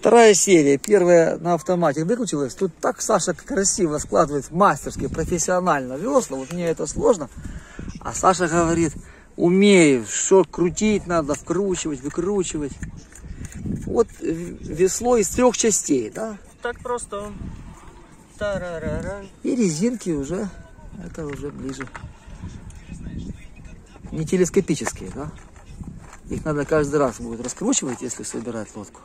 Вторая серия. Первая на автомате выключилась. Тут так Саша красиво складывает, мастерски, профессионально весла. Вот мне это сложно. А Саша говорит, умею, что крутить надо, вкручивать, выкручивать. Вот весло из 3 частей, да? Так просто. И резинки уже, это уже ближе. Не телескопические, да? Их надо каждый раз будет раскручивать, если собирать лодку.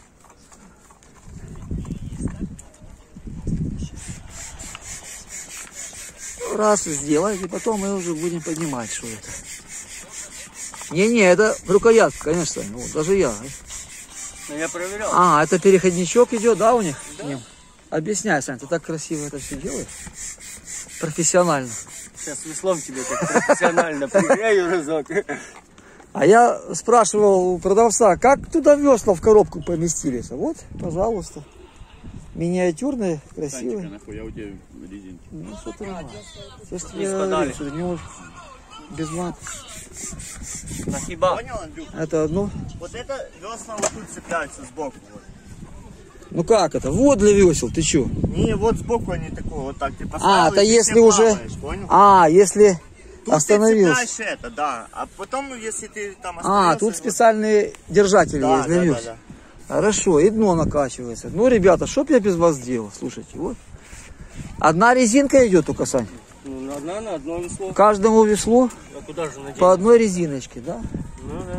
Раз сделать, и потом мы уже будем поднимать, что это. Не-не, это рукоятка, конечно, вот, даже я. Но я проверял. А, это переходничок идет, да, у них? Да. Объясняй, Сань, ты так красиво это все делаешь. Профессионально. Сейчас веслом тебе так профессионально проверяю разок. А я спрашивал у продавца, как туда весла в коробку поместились. Вот, пожалуйста. Миниатюрные, красивые. Санечка, нахуй, я у тебя резинки. Ну, что ты нормально. Не спадали. Без мат. Нахиба. Понял, Андрюх? Это одно. Вот это весла вот тут цепляются сбоку. Вот. Ну как это? Вот для весел, ты чё? Не, вот сбоку они такой, вот так ты поставил. А, это и ты если все уже... плаваешь, понял? А, если Тут остановился. ты цепляешь это, да. А потом, если ты там остановился... А, тут специальные держатели Да, есть для да, весел. да. Хорошо, и дно накачивается. Ну, ребята, что б я без вас делал? Слушайте, вот. Одна резинка идет только, Сань. Ну, на одно весло. Каждому веслу А куда же надеть? по одной резиночке, да? Ну да.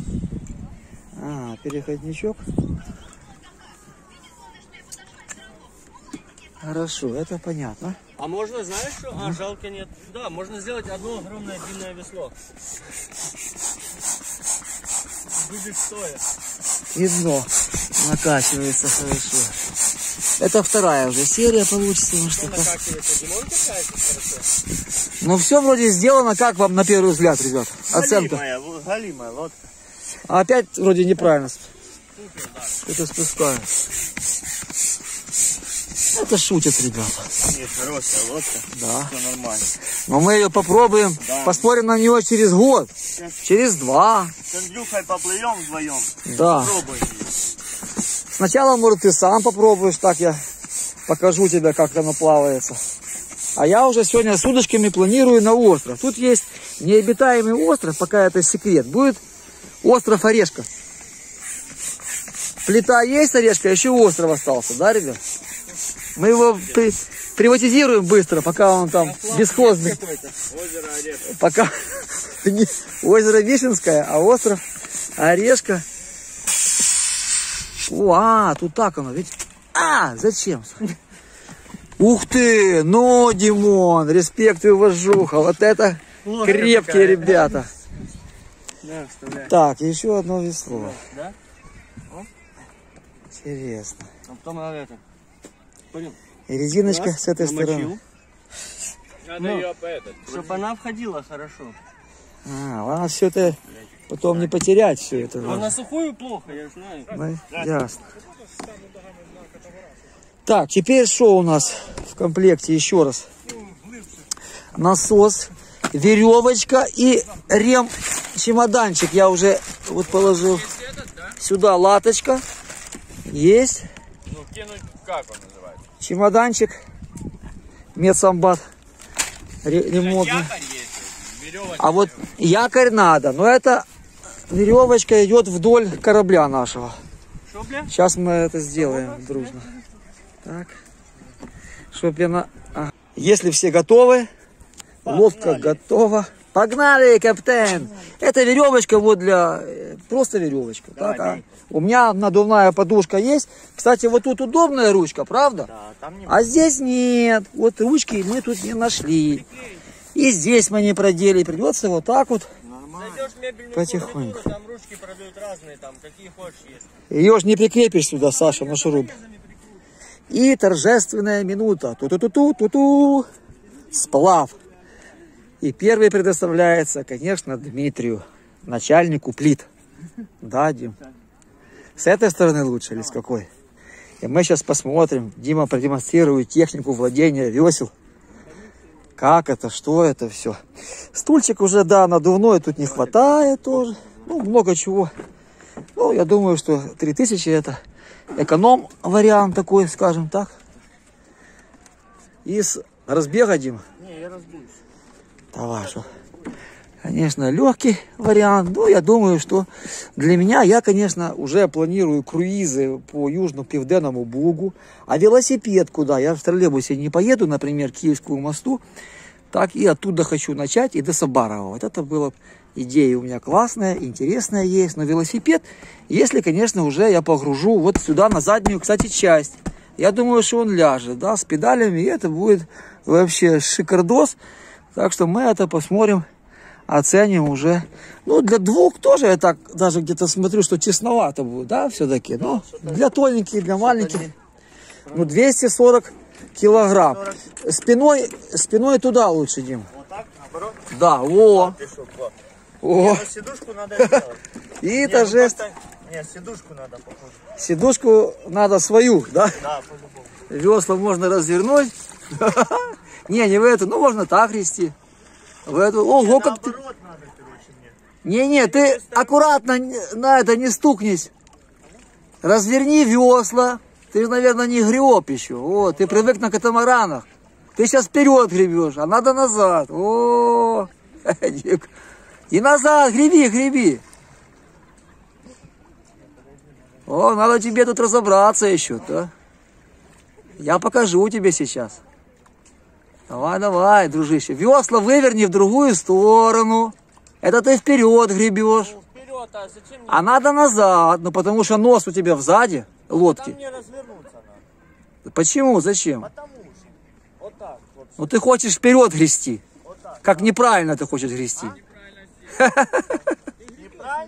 А, переходничок. Хорошо, это понятно. А можно, знаешь что? А, жалко нет. Да, можно сделать одно огромное длинное весло. Будет стоя. И дно накачивается хорошо. Это вторая уже серия получится. Что накачивается? Димон качается хорошо? Ну все вроде сделано, как вам на первый взгляд, ребят? Оценка. Галимая лодка. А опять вроде неправильно. Это спускаю. Это шутят, ребята. Нет, хорошая лодка. Да. Все нормально. Но мы ее попробуем, Да. поспорим на нее через год, через 2. С Андрюхой поплывем вдвоем. Да. Попробуем ее. Сначала, может, ты сам попробуешь, так я покажу тебе, как оно плавается. А я уже сегодня с удочками планирую на остров. Тут есть необитаемый остров, пока это секрет. Будет остров Орешка. Плита есть, Орешка, еще остров остался, да, ребят? Мы его приватизируем быстро, пока он там бесхозный. Озеро Орешка. Пока не озеро Вишенское, а остров Орешка. О, тут так оно, ведь. А, зачем? Ух ты, ну, Димон, респект и уважуха. Вот это Лодка крепкие такая. ребята. Да, вставляй. Так, еще одно весло. Да? Интересно. А потом надо это. Пойдем. И резиночка Раз, с этой намочил. стороны. Надо ее по этот. Чтобы она входила хорошо. А, ладно, все это потом не потерять все это. А на сухую плохо, я знаю. Ну, ясно. Так, теперь что у нас в комплекте еще раз? Насос, веревочка и рем-чемоданчик. Я уже вот положил сюда латочка. Есть. Ну, кинуть, как он называется? Чемоданчик. Медсамбат. Ремонтный. Якорь есть, веревочка. А вот якорь надо. Но эта веревочка идет вдоль корабля нашего. Что, бля? Сейчас мы это сделаем дружно. Так. Чтоб я Если все готовы, лодка готова. Погнали, капитан! Это веревочка вот для... Просто веревочка. Так, а? У меня надувная подушка есть. Кстати, вот тут удобная ручка, правда? Да, там не... А здесь нет. Вот ручки мы тут не нашли. И здесь мы не продели. Придется вот так вот. Зайдешь в мебельную Потихоньку. фурнитуру, там ручки продают разные, там какие хочешь есть. Ее ж не прикрепишь сюда, Саша, на шуруп. И торжественная минута. Ту-ту-ту-ту-ту-ту. Сплав. И первый предоставляется, конечно, Дмитрию, начальнику плит. Да, Дим? С этой стороны лучше или с какой? И мы сейчас посмотрим. Дима продемонстрирует технику владения весел. Как это, что это все. Стульчик уже, да, надувной, тут не хватает тоже. Ну, много чего Ну, я думаю, что 3000 это эконом-вариант такой, скажем так. И с разбега, Дим. Не, я разбуюсь. Давай, что. Конечно, легкий вариант. Но я думаю, что для меня, я, конечно, уже планирую круизы по Южно-Південному Бугу. А велосипед куда? Я в троллейбусе не поеду, например, к Киевскому мосту. Так и оттуда хочу начать и до Сабарова. Вот это была идея у меня классная, интересная есть. Но велосипед, если, конечно, уже я погружу вот сюда на заднюю, кстати, часть. Я думаю, что он ляжет, да, с педалями. И это будет вообще шикардос. Так что мы это посмотрим. Оценим уже. Ну, для двух тоже я так даже где-то смотрю, что тесновато будет, да, все-таки. Но для тоненьких, для маленьких. Ну, 240 килограмм. Спиной туда лучше, Дим. Вот так, наоборот? Да, о. О. Сидушку надо сделать. И торжеств. Не, сидушку надо, похоже. Сидушку надо свою, да? Да, по-любому. Весла можно развернуть. Не в эту, ну, можно так грести. В эту. Ого, как ты... Наоборот надо, короче, мне. Не, ты аккуратно на это не стукнись. Разверни весла. Ты же, наверное, не греб еще. Вот, ты привык на катамаранах. Ты сейчас вперед гребешь, а надо назад. О, и назад греби. О, надо тебе тут разобраться еще, да? Я покажу тебе сейчас. Давай, дружище. Весла выверни в другую сторону. Это ты вперед гребешь. Ну, вперед, а зачем мне? А надо назад. Ну, потому что нос у тебя сзади лодки. Там мне развернуться надо. Почему? Зачем? Потому что. Вот так. Вот, Ну, ты хочешь вперед грести. вот так. Как неправильно ты хочешь грести. Неправильно?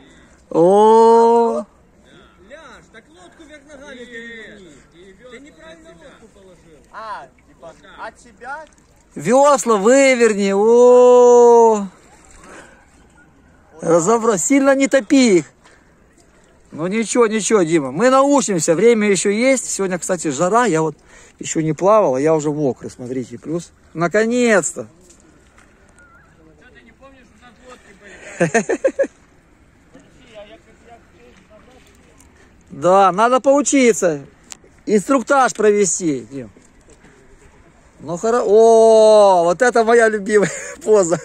О, Ляж, так лодку вверх ногами переверни. Ты неправильно лодку положил. А, типа, от себя? весла выверни. О, разобрал. Сильно не топи их. Ну ничего, Дима. Мы научимся. Время еще есть. Сегодня, кстати, жара. Я вот еще не плавал, а я уже мокрый. Смотрите, плюс. Наконец-то. Что, ты не помнишь, у нас лодки были? Да, надо поучиться. Инструктаж провести, Дим. Ну хорошо. О, вот это моя любимая поза.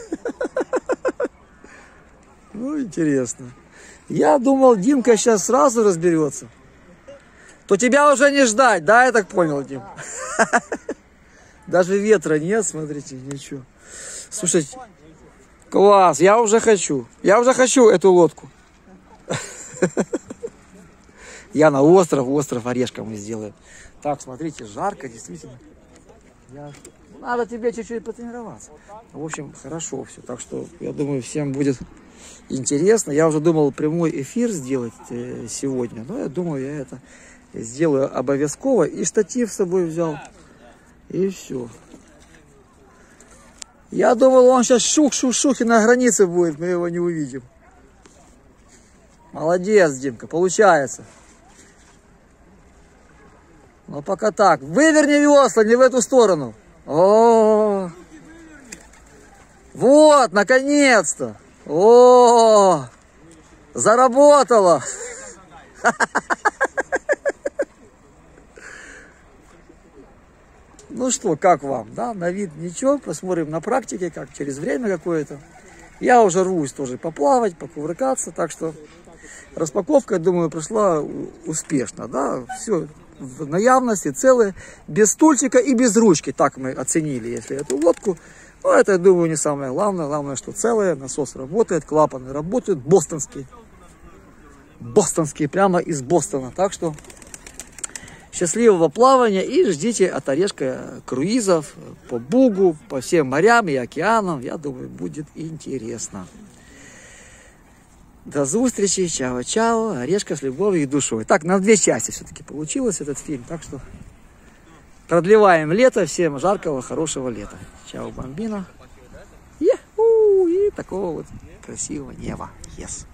Ну, интересно. Я думал, Димка сейчас сразу разберется. То тебя уже не ждать, да, я так понял, Дим? Даже ветра нет, смотрите, ничего. Слушайте, класс, я уже хочу эту лодку. Я на остров Орешка мы сделаем. Так, смотрите, жарко, действительно. Надо тебе чуть-чуть потренироваться. В общем, хорошо все. Так что, я думаю, всем будет интересно. Я уже думал прямой эфир сделать сегодня. Но я думаю, я это сделаю обовязково. И штатив с собой взял. И все. Я думал, он сейчас шух и на границе будет. Мы его не увидим. Молодец, Димка, получается. Но пока так. Выверни весла, не в эту сторону. О, вот, наконец-то. О, заработало. Ну что, как вам, да? На вид ничего, посмотрим на практике, как через время какое-то. Я уже рвусь тоже поплавать, покувыркаться, так что распаковка, я думаю, прошла успешно, да? Все в наявности, целое, без стульчика и без ручки, так мы оценили, если эту лодку. Ну, это, я думаю, не самое главное. Главное, что целое, насос работает, клапаны работают, бостонские. Бостонские, прямо из Бостона. Так что счастливого плавания и ждите от Орешка круизов по Бугу, по всем морям и океанам. Я думаю, будет интересно. До встречи, чао-чао, Орешка с любовью и душой. Так, на 2 части все-таки получилось этот фильм, так что продлеваем лето, всем жаркого, хорошего лета. Чао, бомбино. И такого вот красивого неба. Yes.